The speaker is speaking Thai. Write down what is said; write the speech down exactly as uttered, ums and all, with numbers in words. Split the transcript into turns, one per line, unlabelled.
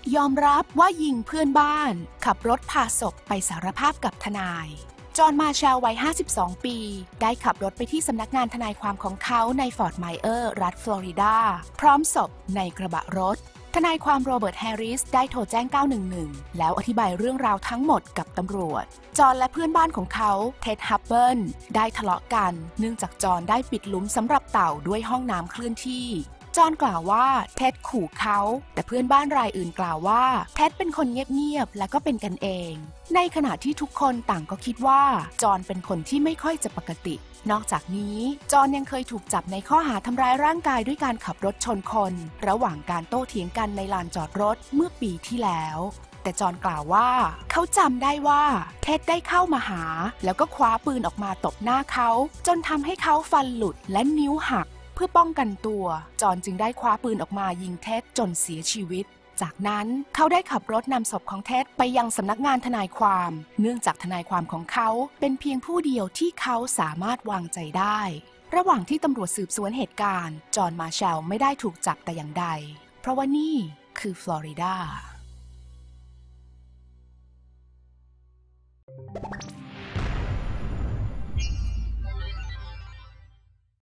ยอมรับว่ายิงเพื่อนบ้านขับรถพาศพไปสารภาพกับทนายจอห์นมาร์แชลวัยห้าสิบสองปีได้ขับรถไปที่สำนักงานทนายความของเขาในฟอร์ตไมเออร์รัฐฟลอริดาพร้อมศพในกระบะรถทนายความโรเบิร์ตแฮร์ริสได้โทรแจ้งเก้าหนึ่งหนึ่งแล้วอธิบายเรื่องราวทั้งหมดกับตำรวจจอห์นและเพื่อนบ้านของเขาเท็ดฮับเบิลได้ทะเลาะกันเนื่องจากจอห์นได้ปิดหลุมสำหรับเต่าด้วยห้องน้ำเคลื่อนที่จอห์นกล่าวว่าเท็ดขู่เขาแต่เพื่อนบ้านรายอื่นกล่าวว่าเท็ดเป็นคนเงียบๆและก็เป็นกันเองในขณะที่ทุกคนต่างก็คิดว่าจอห์นเป็นคนที่ไม่ค่อยจะปกตินอกจากนี้จอห์นยังเคยถูกจับในข้อหาทำร้ายร่างกายด้วยการขับรถชนคนระหว่างการโต้เถียงกันในลานจอดรถเมื่อปีที่แล้วแต่จอห์นกล่าวว่าเขาจำได้ว่าเท็ดได้เข้ามาหาแล้วก็คว้าปืนออกมาตบหน้าเขาจนทำให้เขาฟันหลุดและนิ้วหักเพื่อป้องกันตัวจอห์นจึงได้คว้าปืนออกมายิงเท็ดจนเสียชีวิตจากนั้นเขาได้ขับรถนำศพของเท็ดไปยังสำนักงานทนายความเนื่องจากทนายความของเขาเป็นเพียงผู้เดียวที่เขาสามารถวางใจได้ระหว่างที่ตำรวจสืบสวนเหตุการณ์จอห์นมาร์แชลไม่ได้ถูกจับแต่อย่างใดเพราะว่านี่คือฟลอริดา